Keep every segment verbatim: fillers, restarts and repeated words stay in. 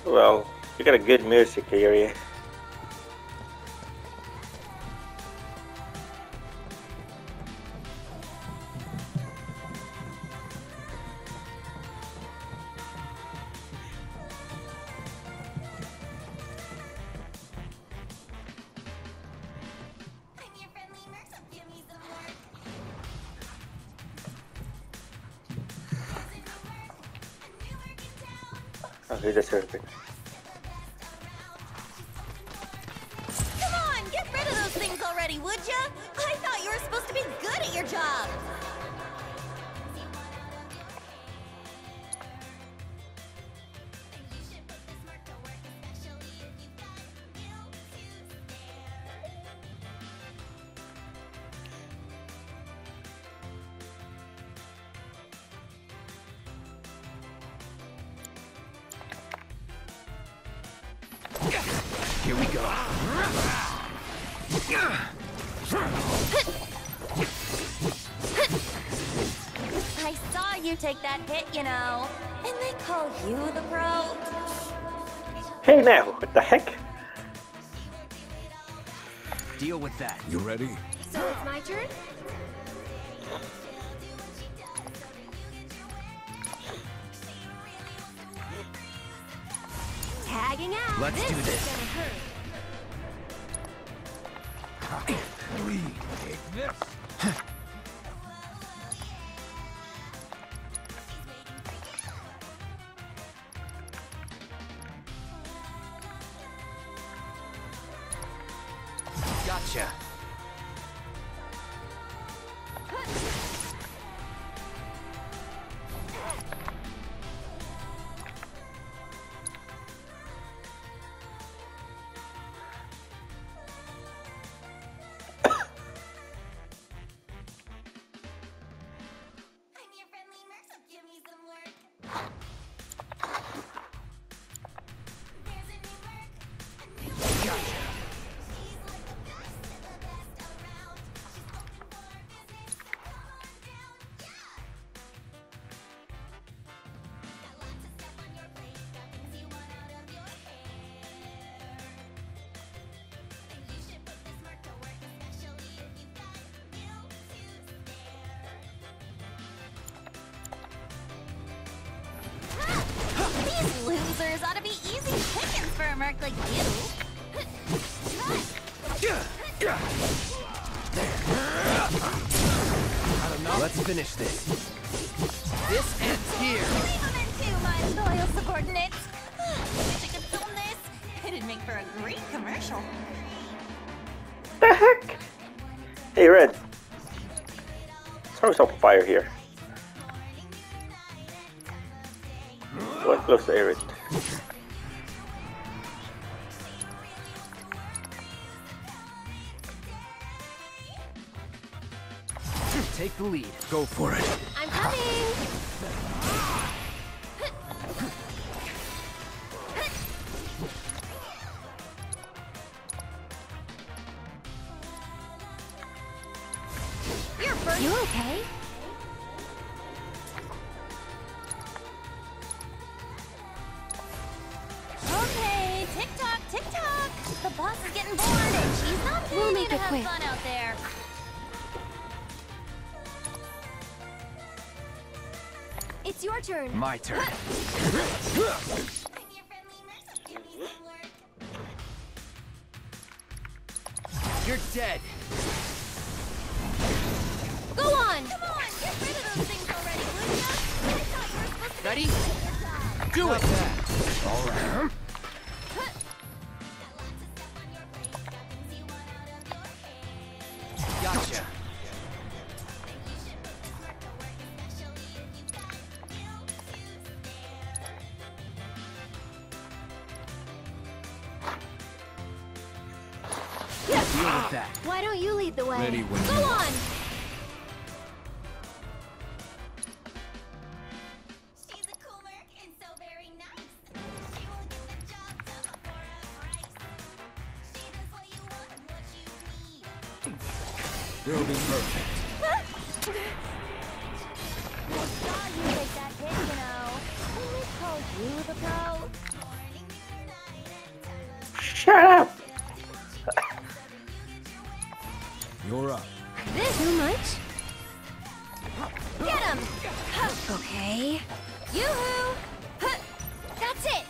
Well, you got a good music area. Okay, that's perfect. Come on, get rid of those things already, would ya? I thought you were supposed to be good at your job. Here we go. I saw you take that hit, you know. And they call you the pro. Hey now, what the heck? Deal with that. You ready? So it's my turn? Tagging out. Let's this do this. is gonna hurt. Take this. Gotcha. These losers ought to be easy pickings for a merc like you. Let's finish this. This ends here. Leave them in too, my loyal subordinates. Wish I could film this. It'd make for a great commercial. The heck? Hey Red. Throw some fire here. What close to air it? Take the lead. Go for it. I'm coming. You're burning. You okay? Okay, tick tock, tick tock. The boss is getting bored, and she's not We'll ready make to it have quick. fun out there. It's your turn. My turn. You're dead. Go on. Come on, get rid of those things already, would ya? I thought you were supposed to Ready? be good at your job. Do it. All right. Gotcha. Deal with that. Why don't you lead the way? Ready when Go you on. She's a cool merc and so very nice. She will get the job done for a price. She does what you want and what you need. They'll be perfect. I saw you take that hit, you know. And they call you the pro. Shut up! You're up. This too much? Get him! Okay. Yoo-hoo! That's it!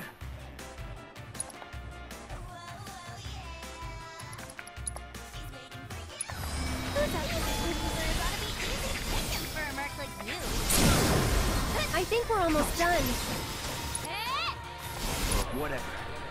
For a merc like you. I think we're almost done. Whatever.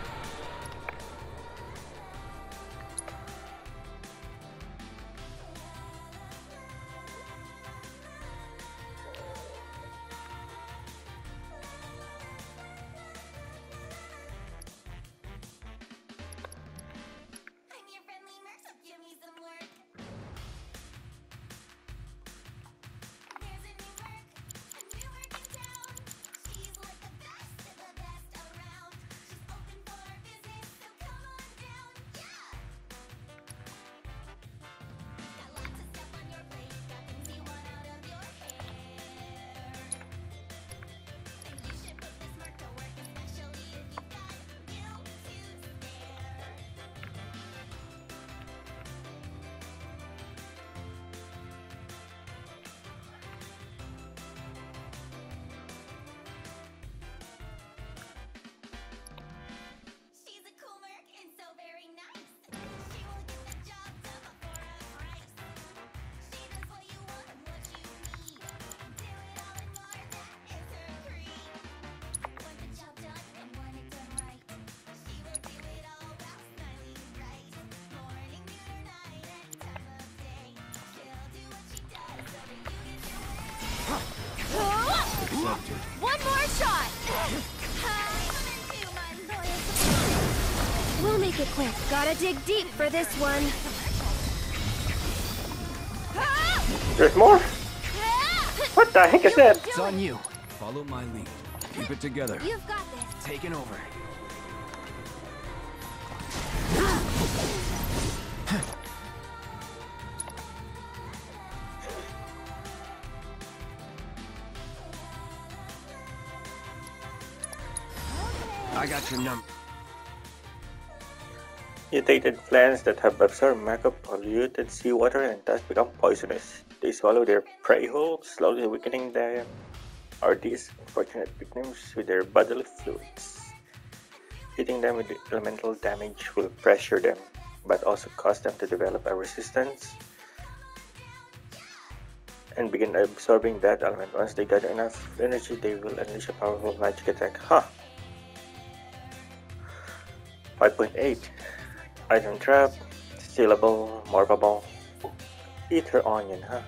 I'm your friendly merc, so give me some work. There's a new merc, a new merc in town. She's like the best of the best around. She's open for business, so come on down, yeah. Got lots of stuff on your plate, got things you want out of your hair. And you should put this merc to work, especially if you've got you to spare. She's a cool merc and so very nice. She will get the job done for a price. She does what you want and what you need. Do it all and more, that is her creed. Want the job done and want it done right. She will do it all while smiling bright. Morning, noon, or night, any time of day. She'll do what she does so that you get your way. Accepted. One more shot! We'll make it quick. Gotta dig deep for this one. There's more? What the heck is that? It's on you. Follow my lead. Keep it together. You've got this. Taking over. I got your number. Mutated plants that have absorbed macro-polluted seawater and thus become poisonous. They swallow their prey whole, slowly weakening them, or these unfortunate victims with their bodily fluids. Hitting them with elemental damage will pressure them, but also cause them to develop a resistance and begin absorbing that element. Once they gather enough energy, they will unleash a powerful magic attack. Huh! five point eight. Item trap, stealable, morphable, ether onion, huh?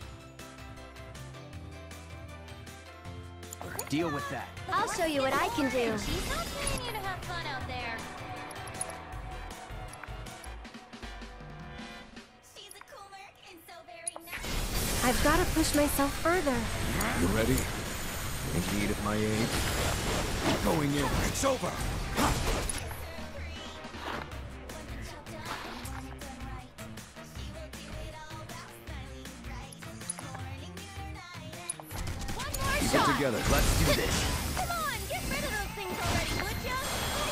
Deal with that. I'll show you what I can do. She's not paying you to have fun out there. She's a cool merc and so very nice. I've gotta push myself further. You ready? In need of my aid? Going in. It's over. Keep it together. Let's do this. Come on, get rid of those things already, would ya?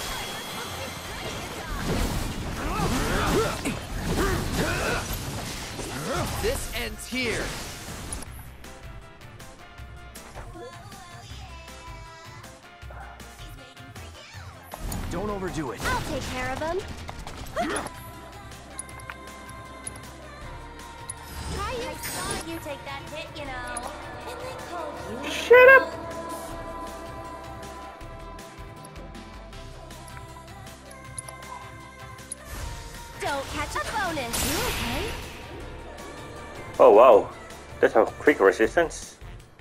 This ends here. Don't overdo it. I'll take care of them. Try you. I saw you take that hit, you know. And they called you. Shut up! Don't catch a bonus. You okay? Oh wow, that's a quick resistance.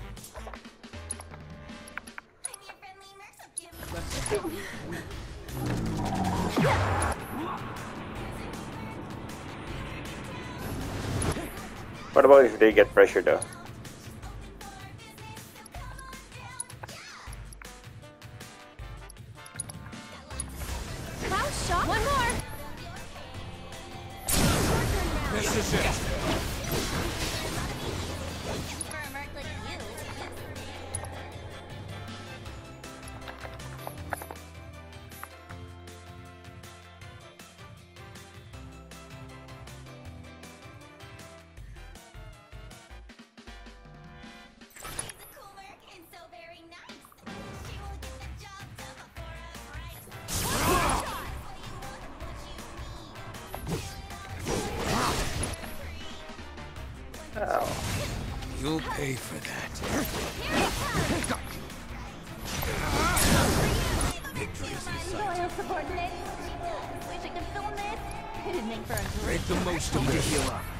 I'm your friendly merc, so give me What about if they get pressure though? Cloud shot. One more. This is it. for a merc like you. pay for that. Victory is in sight. Loyal subordinate. Wish I could film this. It'd make for a great. Make the most of this.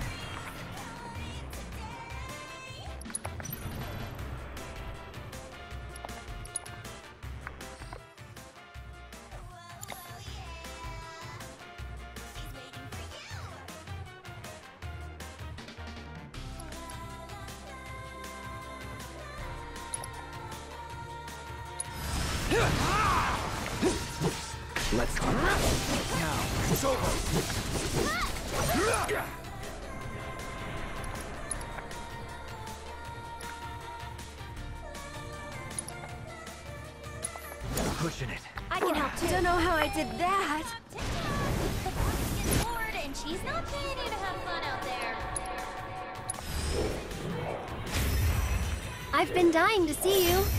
Let's go. Now, it's over. Pushing it. I can help too. Don't know how I did that. The boss gets bored and she's not paying you to have fun out there. I've been dying to see you.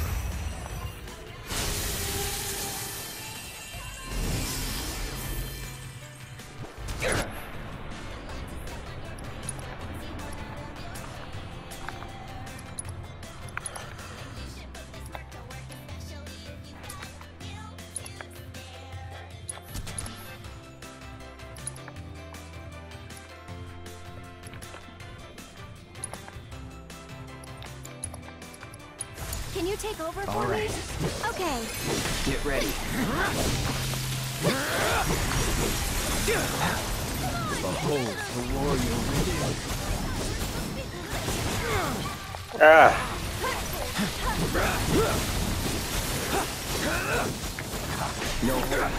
Can you take over for All me? right. Okay. Get ready. Behold the warrior within. Ah! No.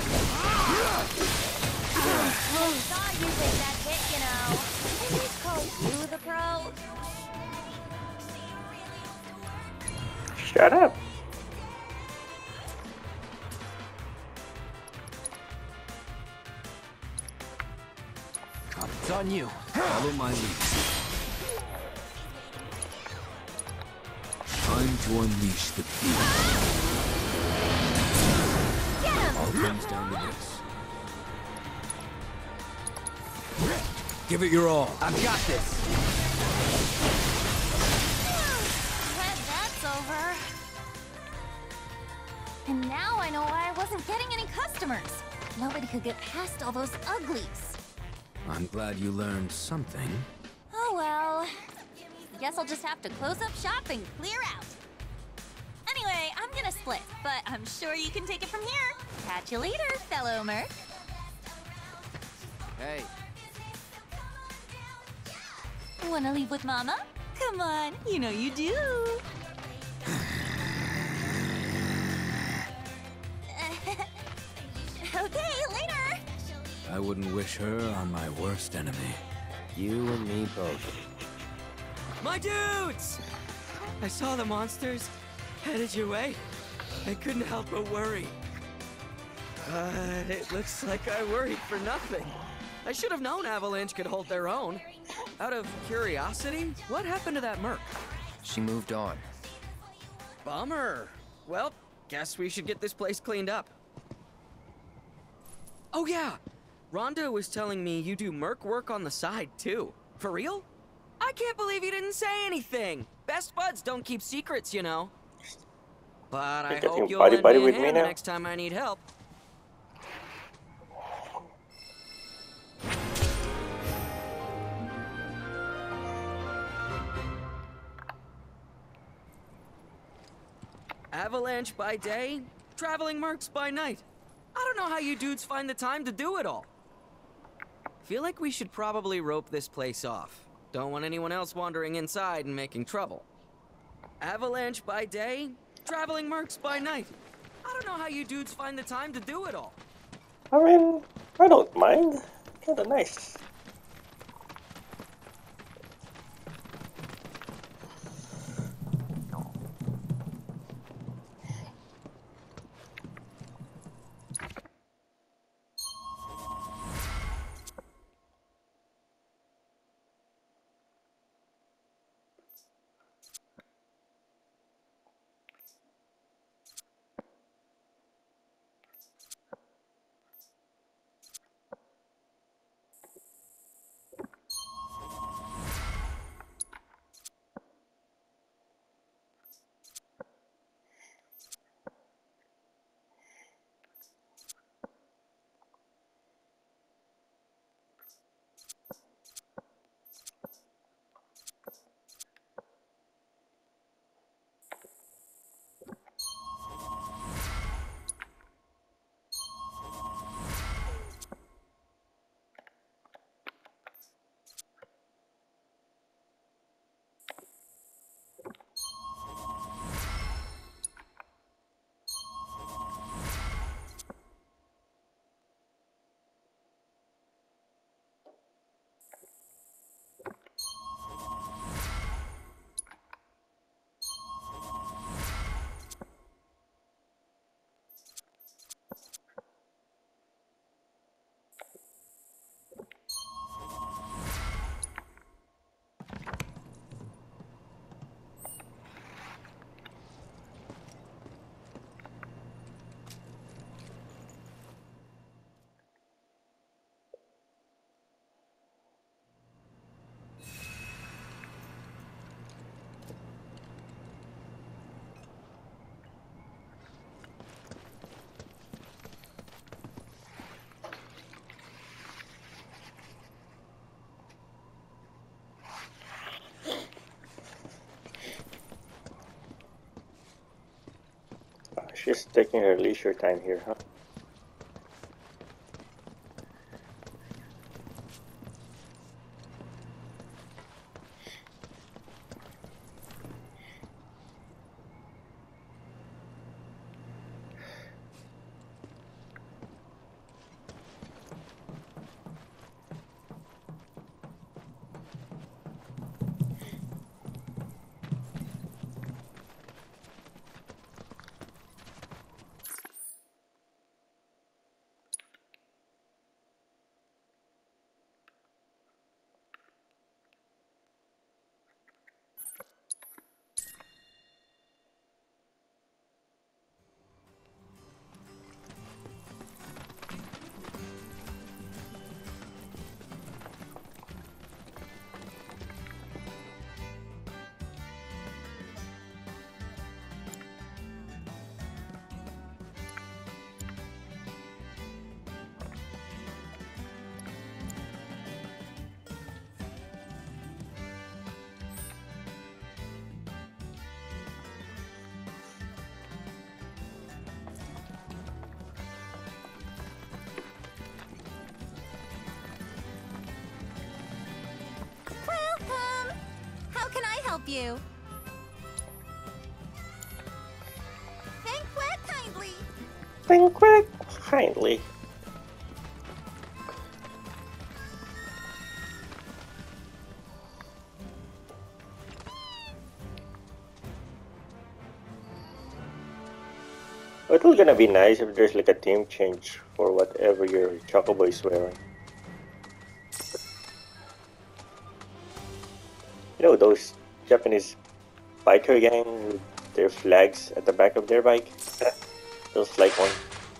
Oh, thought you take that hit, you know. Maybe it's called you the pro. Shut up! It's on you. Follow my lead. Time to unleash the beast. Get him! All comes down to this. Give it your all. I've got this. Glad that's over. And now I know why I wasn't getting any customers. Nobody could get past all those uglies. I'm glad you learned something. Oh well. Guess I'll just have to close up shop and clear out. Anyway, I'm gonna split, but I'm sure you can take it from here. Catch you later, fellow merc. Hey. Wanna leave with Mama? Come on, you know you do. Okay, later. I wouldn't wish her on my worst enemy. You and me both. My dudes! I saw the monsters headed your way. I couldn't help but worry. But it looks like I worried for nothing. I should have known Avalanche could hold their own. Out of curiosity, what happened to that merc? She moved on. Bummer. Well, guess we should get this place cleaned up. Oh yeah, Rhonda was telling me you do merc work on the side too. For real? I can't believe you didn't say anything. Best buds don't keep secrets, you know. But I You're getting hope you'll buddy lend buddy me a with me hand the now? next time I need help. Avalanche by day, traveling mercs by night. I don't know how you dudes find the time to do it all. Feel like we should probably rope this place off. Don't want anyone else wandering inside and making trouble. Avalanche by day, traveling mercs by night. I don't know how you dudes find the time to do it all. I mean, I don't mind. Kinda nice. She's taking her leisure time here, huh? Welcome! How can I help you? Banquet kindly! Banquet kindly. It will gonna be nice if there's like a theme change for whatever your Chocobo is wearing. You know those Japanese biker gang with their flags at the back of their bike? Feels like one.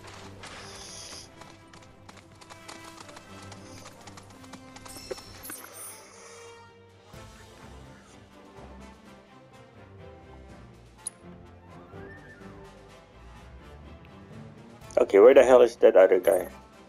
Okay, where the hell is that other guy?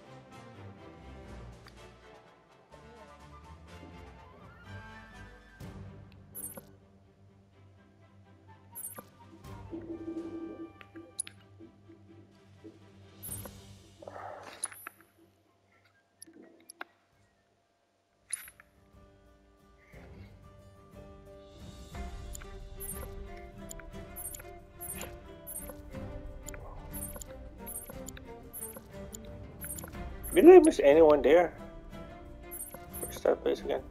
Did I miss anyone there? Where's that place again?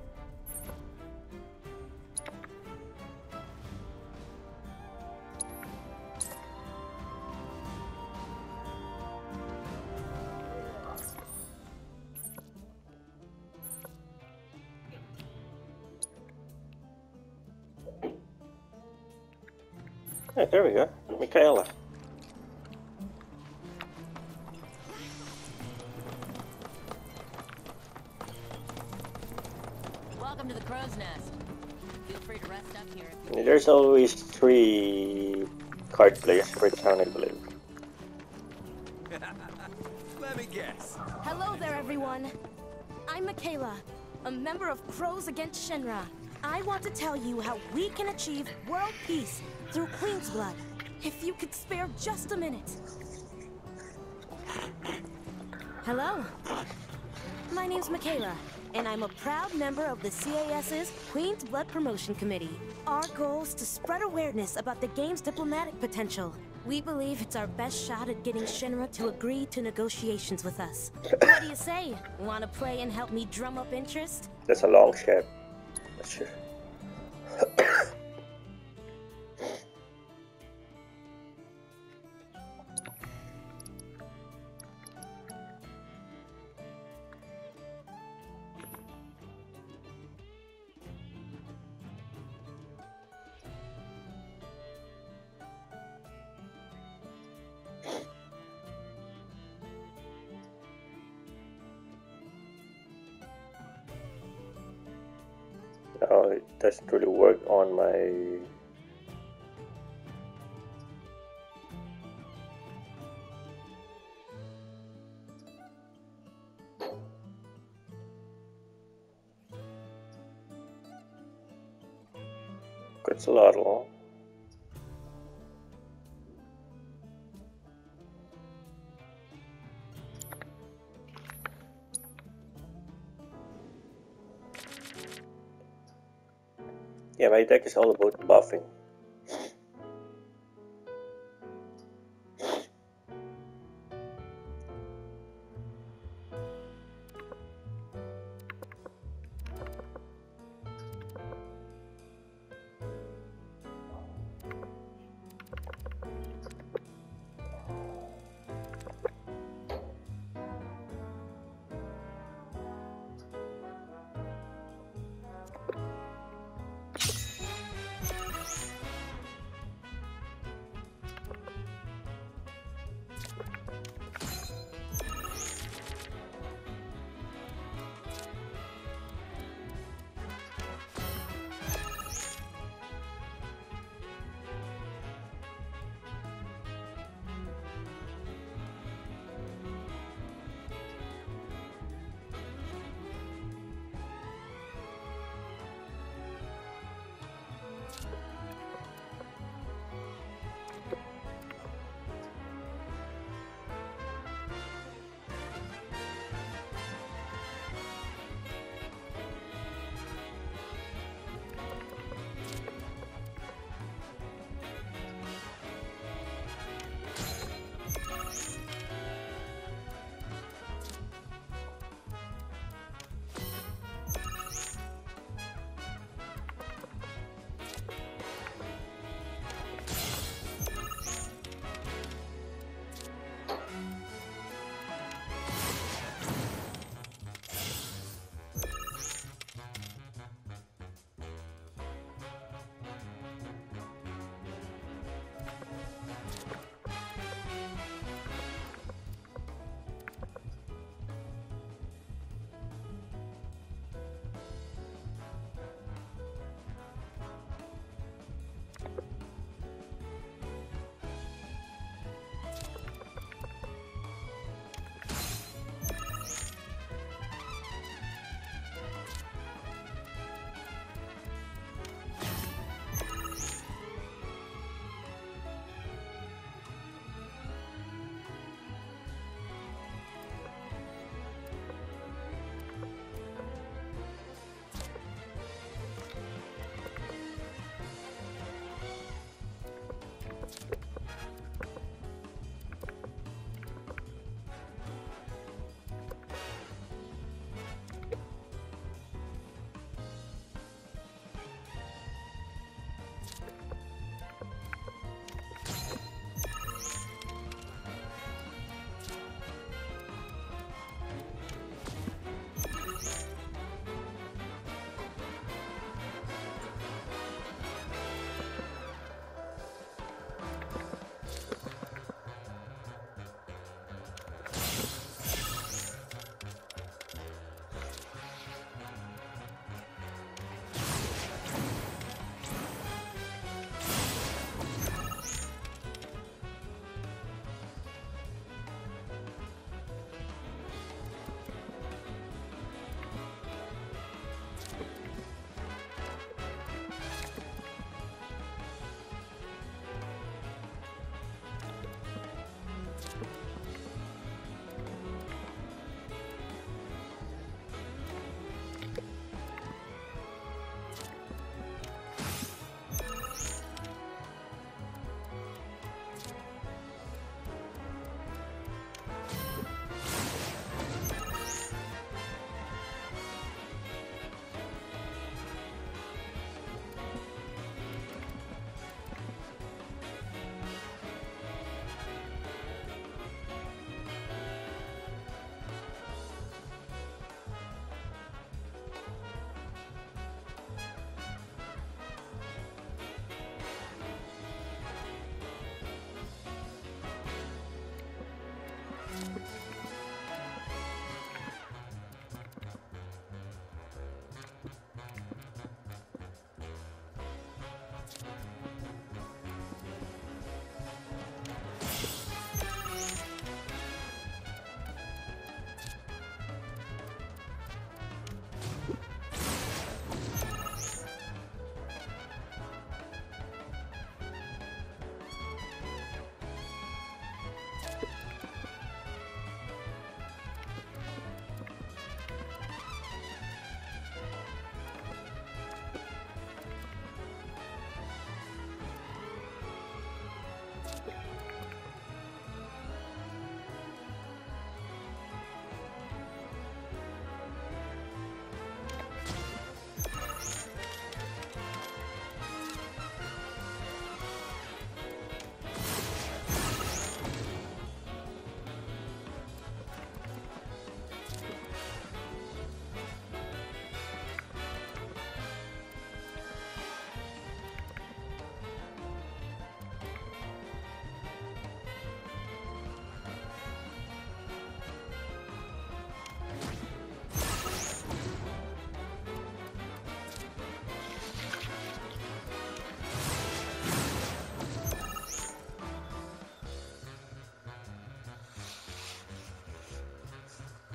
Yeah, there we go. Michaela. Welcome to the Crow's Nest. Feel free to rest up here if you There's always three card players per town, I believe. Let me guess. Hello there, everyone. I'm Michaela, a member of Crows Against Shinra. I want to tell you how we can achieve world peace through Queen's Blood. If you could spare just a minute. Hello. My name's Michaela, and I'm a proud member of the CAS's Queen's Blood Promotion Committee. Our goal is to spread awareness about the game's diplomatic potential. We believe it's our best shot at getting Shinra to agree to negotiations with us. What do you say? Want to play and help me drum up interest? That's a long shot. That's sure. No, it doesn't really work on my Consolador. Yeah, my deck is all about buffing.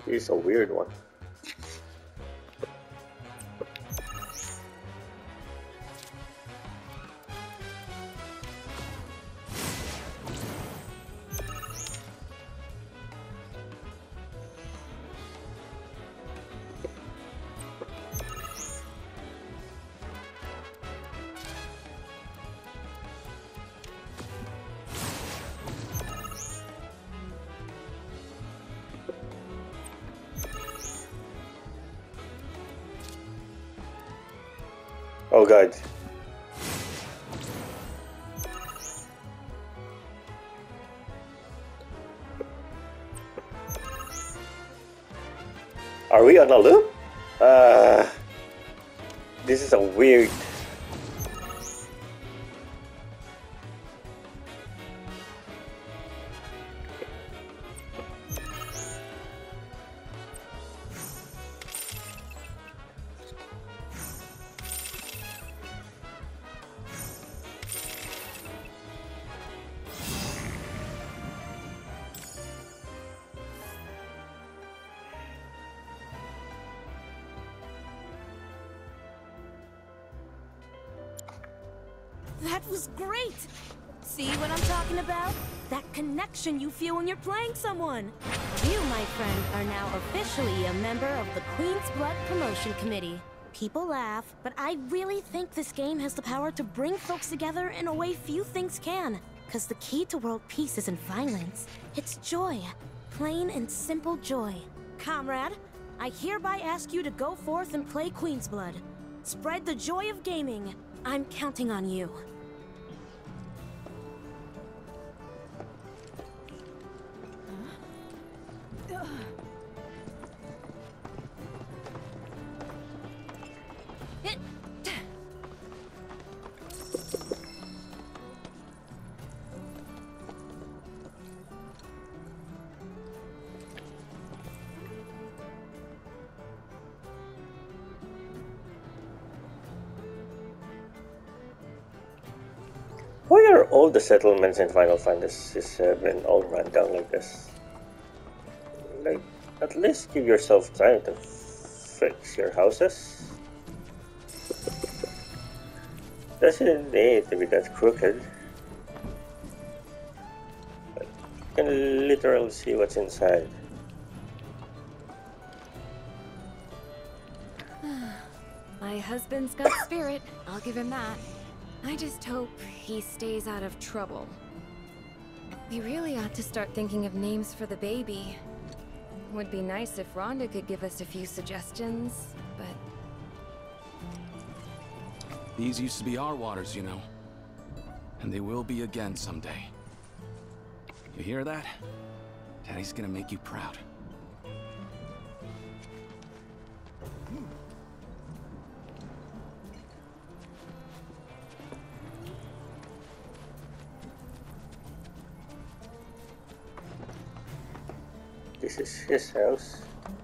This is a weird one. Oh god. Are we on a loop? Uh, this is a weird. That was great! See what I'm talking about? That connection you feel when you're playing someone. You, my friend, are now officially a member of the Queen's Blood Promotion Committee. People laugh, but I really think this game has the power to bring folks together in a way few things can. Cause the key to world peace isn't violence, it's joy. Plain and simple joy. Comrade, I hereby ask you to go forth and play Queen's Blood. Spread the joy of gaming. I'm counting on you. Why are all the settlements in Final Fantasy seven all run down like this? Like, at least give yourself time to fix your houses. Doesn't need to be that crooked. But you can literally see what's inside. My husband's got spirit, I'll give him that. I just hope he stays out of trouble. We really ought to start thinking of names for the baby. Would be nice if Rhonda could give us a few suggestions, but... These used to be our waters, you know. And they will be again someday. You hear that? Daddy's gonna make you proud. This is his house.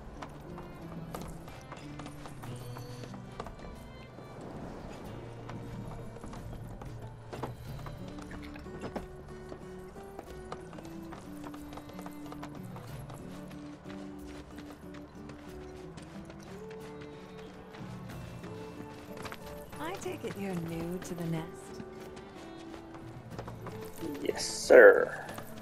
I take it you're new to the nest. Yes, sir.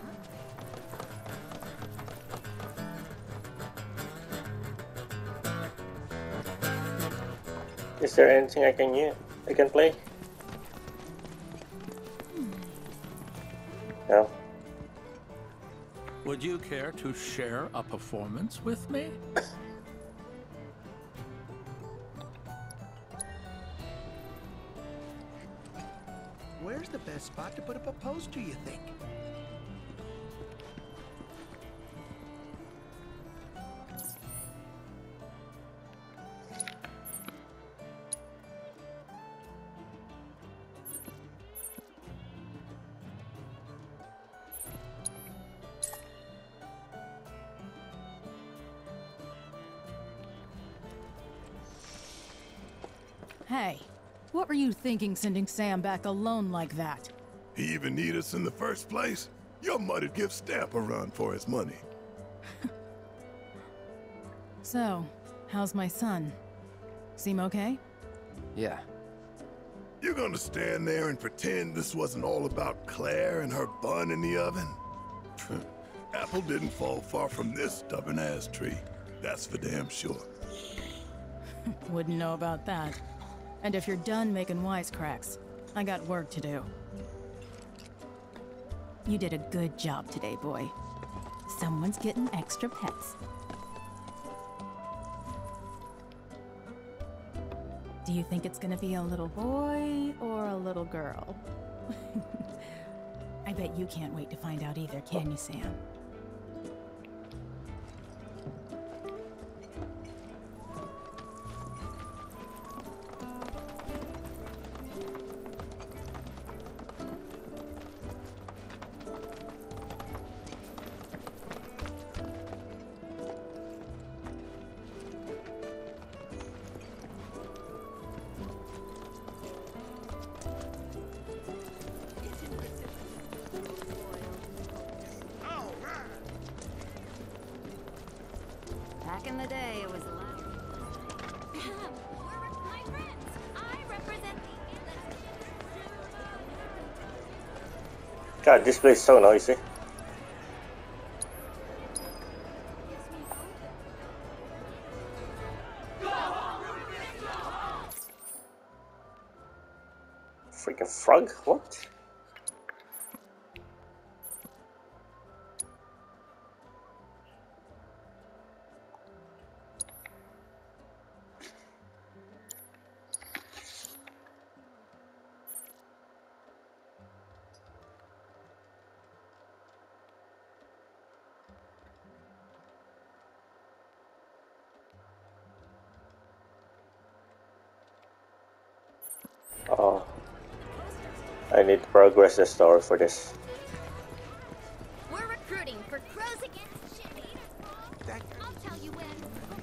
Is there anything I can use? I can play? No. Would you care to share a performance with me? Where's the best spot to put up a poster, you think? Hey, what were you thinking sending Sam back alone like that? He even need us in the first place? Your mother'd give Stamp a run for his money. So, how's my son? Seem okay? Yeah. You gonna stand there and pretend this wasn't all about Claire and her bun in the oven? Apple didn't fall far from this stubborn-ass tree. That's for damn sure. Wouldn't know about that. And if you're done making wisecracks, I got work to do. You did a good job today, boy. Someone's getting extra pets. Do you think it's gonna be a little boy or a little girl? I bet you can't wait to find out either, can you, Sam? Back in the day, it was a lot. We're my friends. I represent the God, this place is so noisy. Freaking frog? What? Oh, I need to progress the story for this. We're recruiting for Crows Against Shit. I'll tell you when.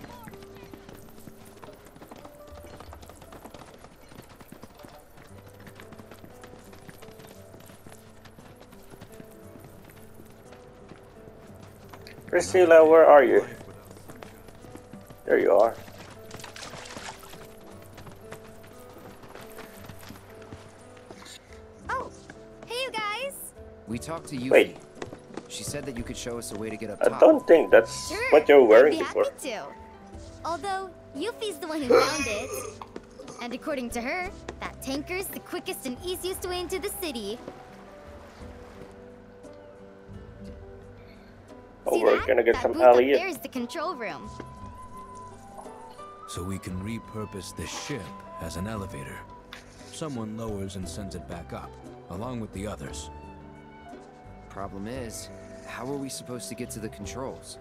Priscilla, where are you? There you are. Oh, hey you guys. We talked to Yuffie. Wait. She said that you could show us a way to get up I top. don't think that's Sure, what you're wearing I'd be before. happy to. Although, Yuffie's the one who found it. And according to her, that tanker's the quickest and easiest way into the city. Oh, See we're that? gonna get that some booth up alley. there is the control room. So we can repurpose this ship as an elevator. Someone lowers and sends it back up, along with the others. Problem is, how are we supposed to get to the controls?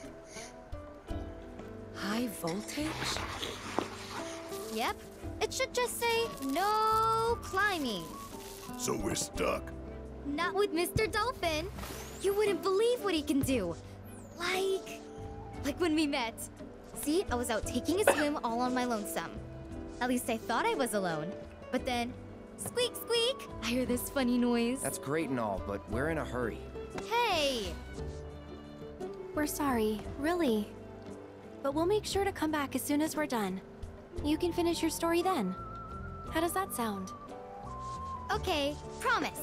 High voltage? Yep. It should just say, no climbing. So we're stuck. Not with Mister Dolphin. You wouldn't believe what he can do. Like... Like when we met. See, I was out taking a swim all on my lonesome. At least I thought I was alone. But then... Squeak, squeak! I hear this funny noise. That's great and all, but we're in a hurry. Hey! We're sorry, really. But we'll make sure to come back as soon as we're done. You can finish your story then. How does that sound? Okay, promise.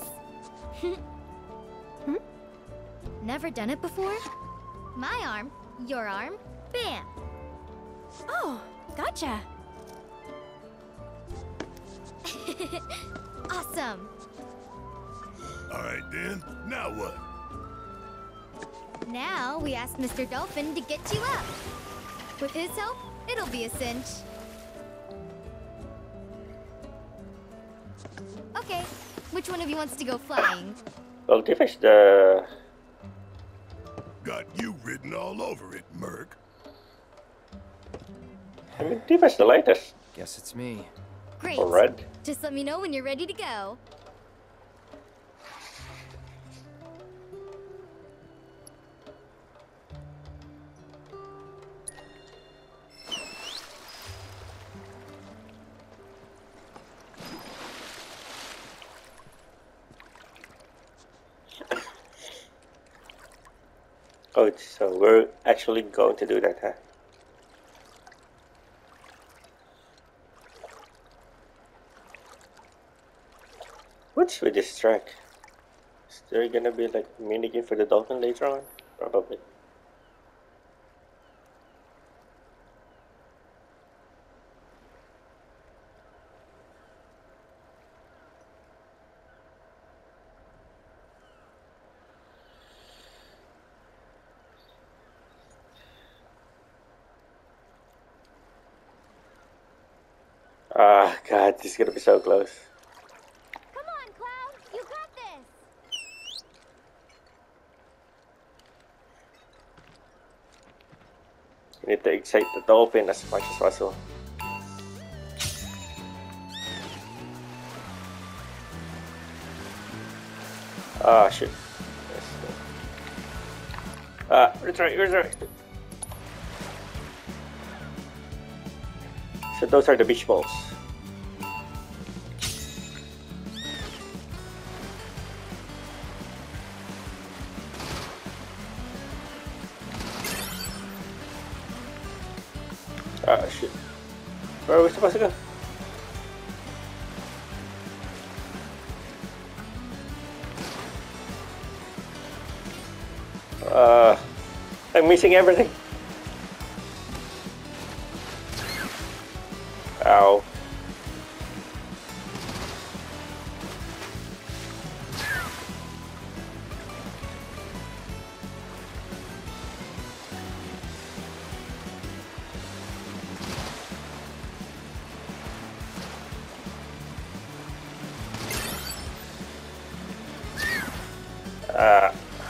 Hmm? Never done it before? My arm, your arm, bam! Oh, gotcha. Awesome! Alright then, now what? Now we ask Mister Dolphin to get you up. With his help, it'll be a cinch. Okay, which one of you wants to go flying? Well, this is the... Got you written all over it, Merc. I mean, this is the latest. Guess it's me. Great. Or red. Just let me know when you're ready to go. Oh, so we're actually going to do that, huh? What's with this track? Is there gonna be like a minigame for the dolphin later on? Probably. Ah, God, this is gonna be so close. Come on, Cloud! You got this! You need to excite the dolphin as much as possible. Ah, shit. Ah, retry, retry. So those are the beach balls. Ah, shit. Where are we supposed to go? Uh, I'm missing everything. Ow. Ah.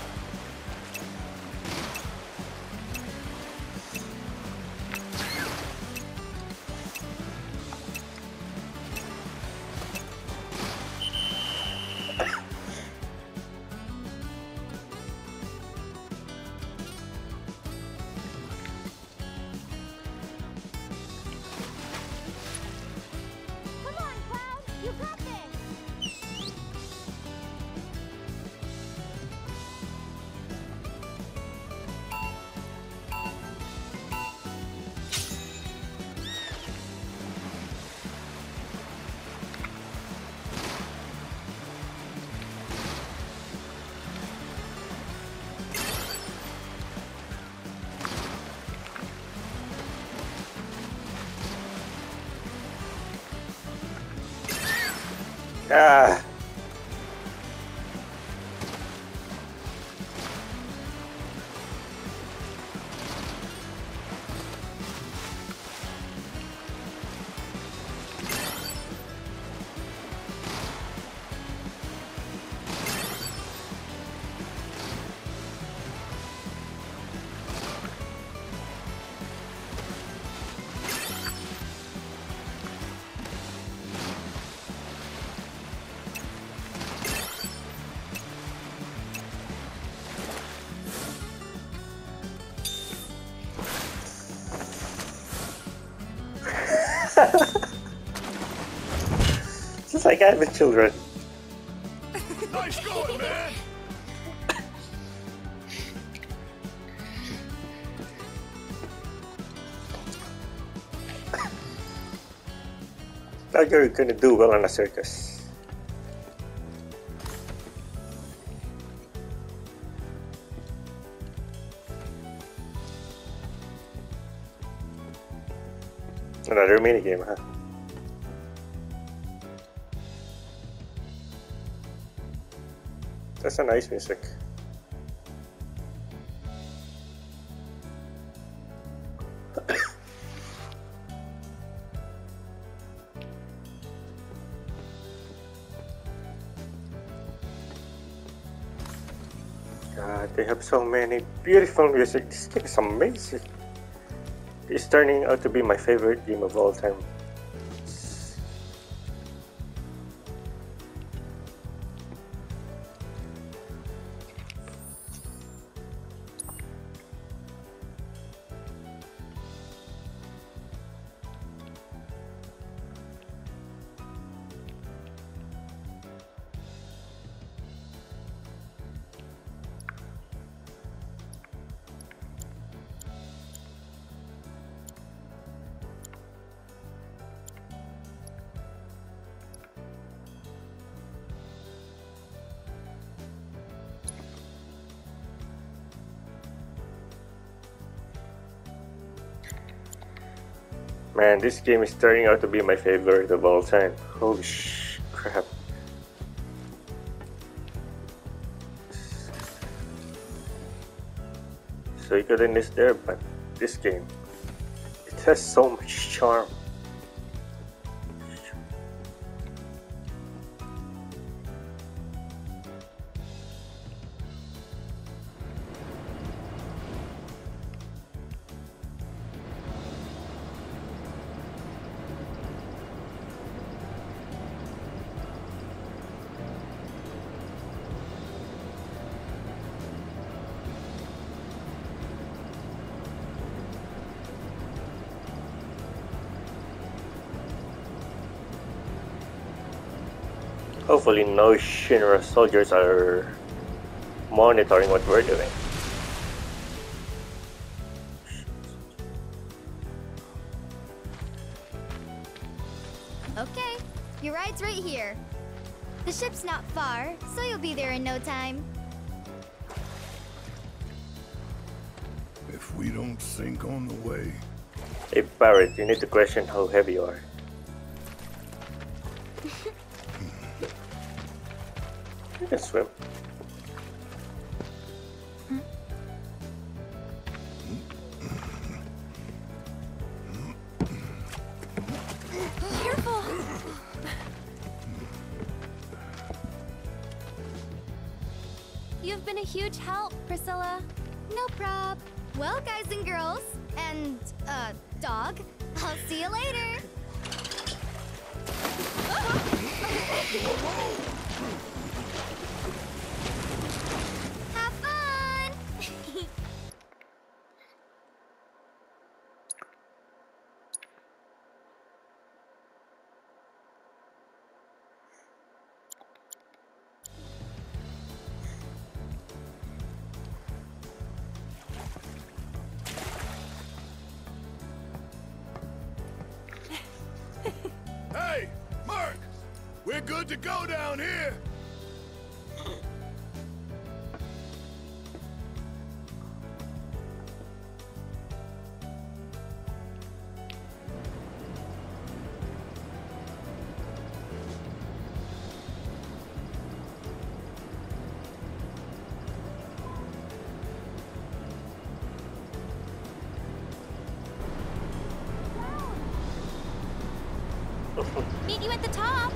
Come on, Cloud! You got this! Ah. Just like I have with children. Nice going, man! Now you're gonna do well on a circus. Another minigame, huh? That's a nice music. God, they have so many beautiful music. This game is amazing. It's turning out to be my favorite game of all time. Man, this game is turning out to be my favorite of all time. Holy sh crap. Suikoden is there, but this game, it has so much charm. Hopefully no Shinra soldiers are monitoring what we're doing. Okay, your ride's right here. The ship's not far, so you'll be there in no time. If we don't sink on the way... Hey Parrot, you need to question how heavy you are. You can swim. Careful! You've been a huge help, Priscilla. No prob. Well, guys and girls, and, uh, dog, I'll see you later. Have fun! Hey, Mark! We're good to go down here! Meet you at the top.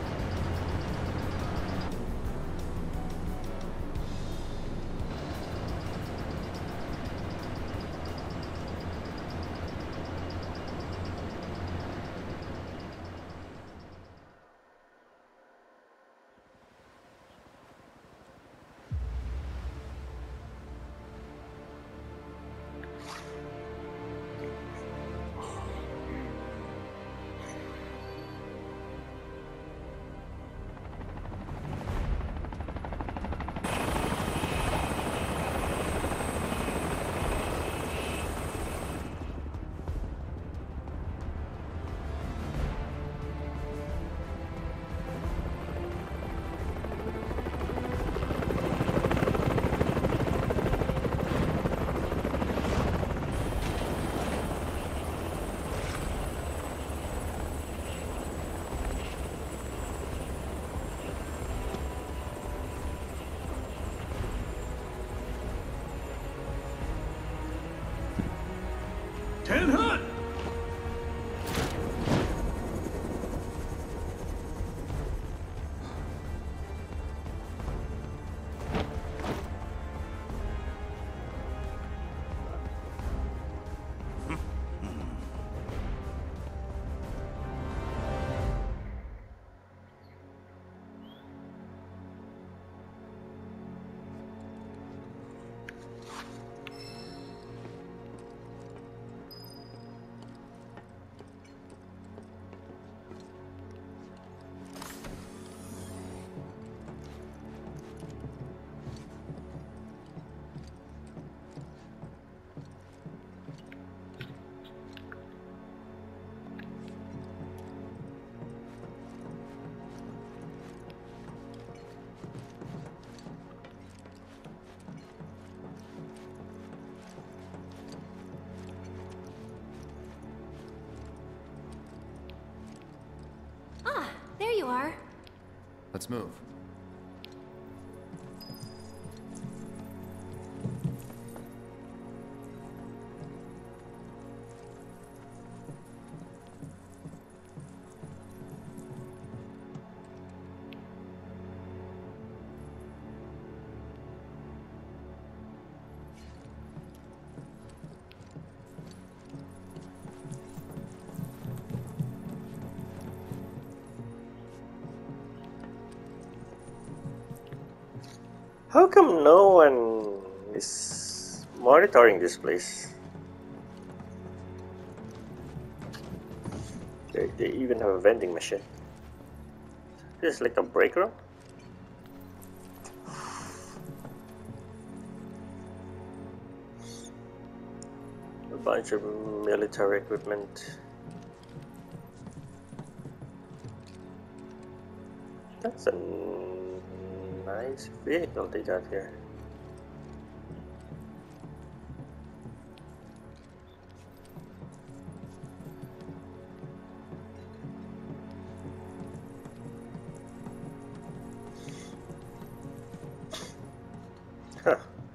are. Let's move. How come no one is monitoring this place? They, they even have a vending machine. This is like a break room? A bunch of military equipment. That's a nice vehicle they got here. Huh.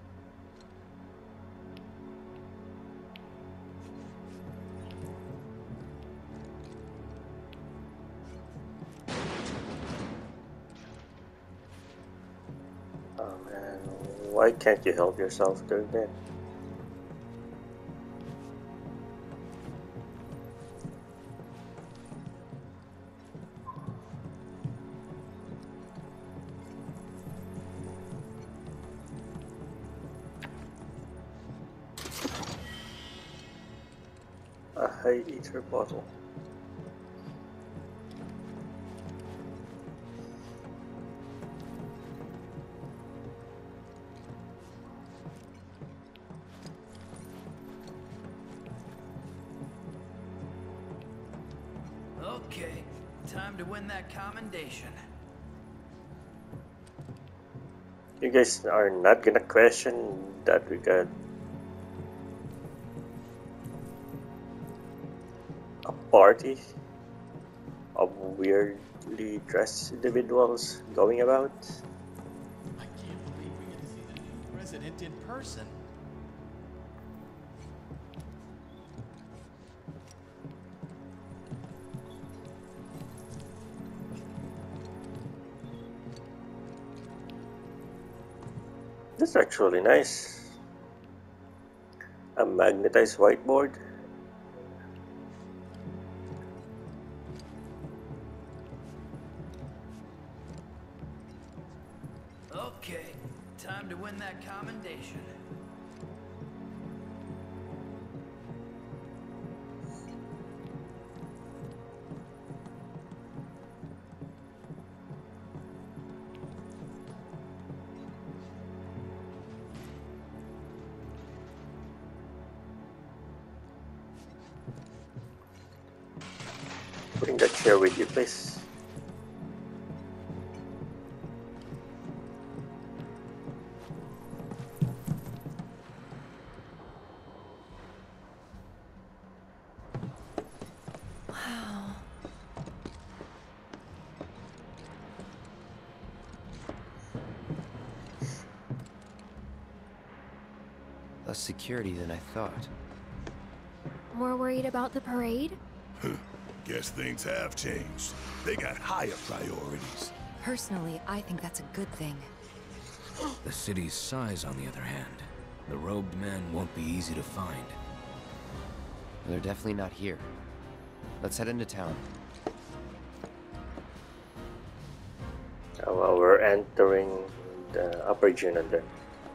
Oh man, why can't you help yourself during that? A high ether bottle. Okay, time to win that commendation. You guys are not gonna question that we got a party of weirdly dressed individuals going about? I can't believe we get to see the new president in person. This is actually nice. A magnetized whiteboard. Okay, time to win that commendation. Bring that chair with you, please. Wow. Less security than I thought. More worried about the parade? Guess things have changed. They got higher priorities. Personally, I think that's a good thing. The city's size, on the other hand. The robed men won't be easy to find. They're definitely not here. Let's head into town. Oh, well, we're entering the upper Junon then.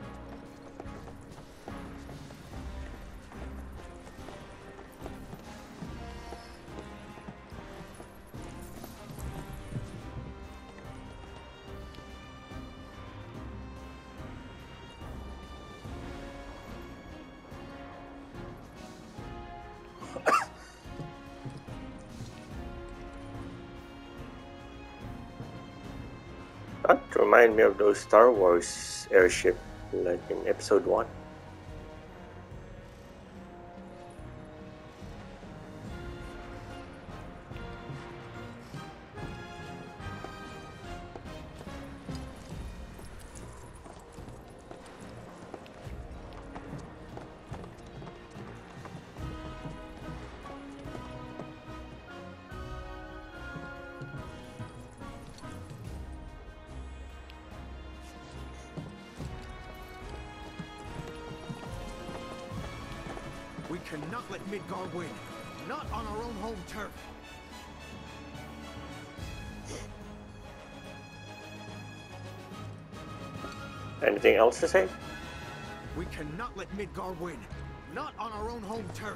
That remind me of those Star Wars airship, like in Episode One. cannot let Midgar win. Not on our own home turf. Anything else to say? We cannot let Midgar win. Not on our own home turf.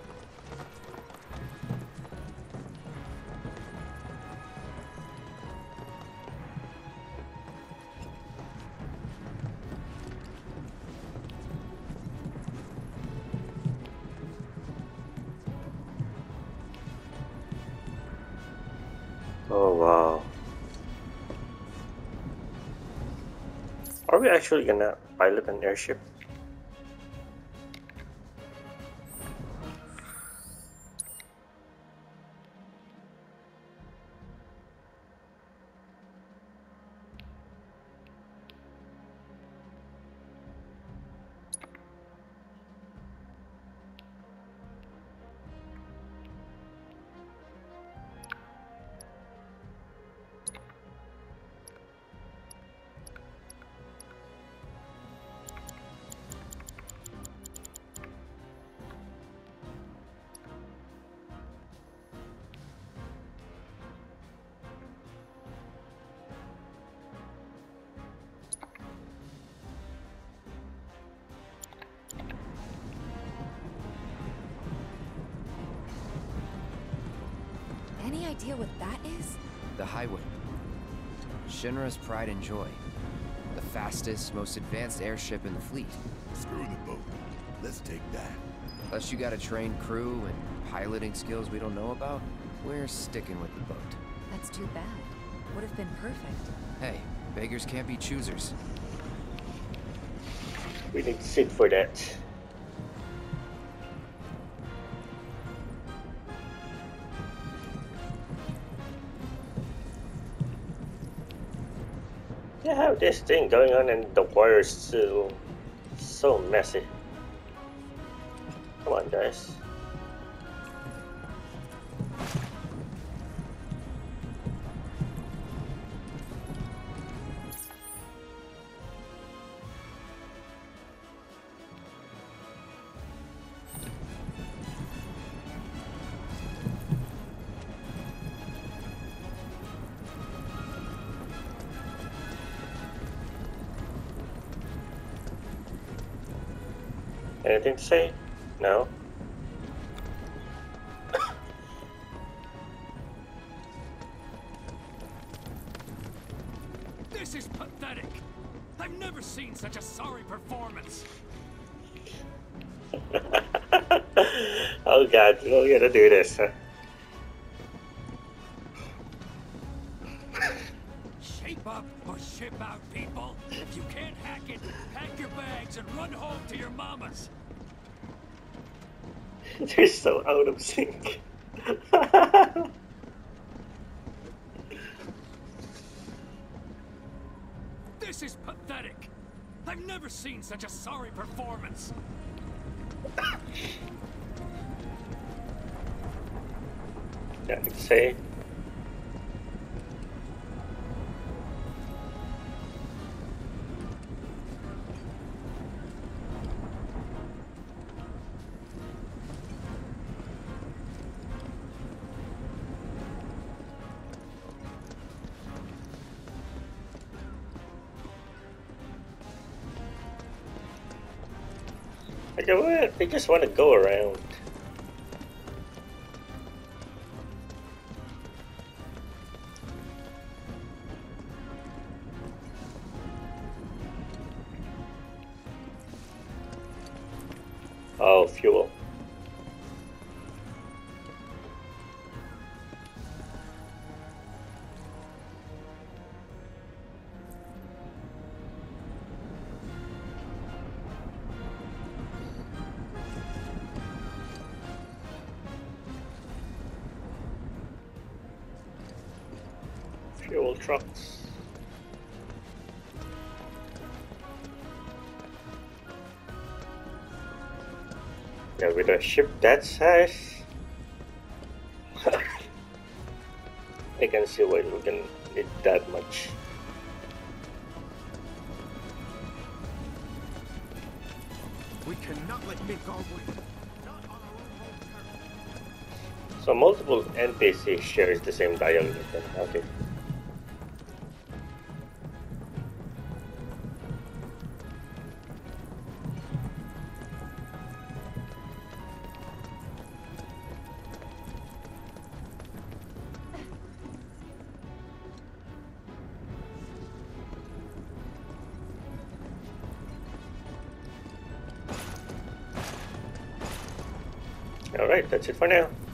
Oh wow. Are we actually gonna pilot an airship? Any idea what that is? The Highway. Shinra's pride and joy. The fastest, most advanced airship in the fleet. Screw the boat. Let's take that. Unless you got a trained crew and piloting skills we don't know about, we're sticking with the boat. That's too bad. Would have been perfect. Hey, beggars can't be choosers. We need to sit for that. Yeah, how this thing going on and the water's still so messy. Come on, guys. Anything to say? No? This is pathetic. I've never seen such a sorry performance. Oh god, we're gonna do this, huh? Shape up or ship out, people. If you can't hack it, pack your bags and run home to your mamas. They're so out of sync. This is pathetic. I've never seen such a sorry performance. Nothing to say. Like, I wanna- they just want to go around. Oh, fuel. Fuel trucks. Yeah, with a ship that size, I can see why we can need that much. We cannot let Midgar win. Not on our So multiple N P Cs shares the same dialogue. Okay. Alright, that's it for now.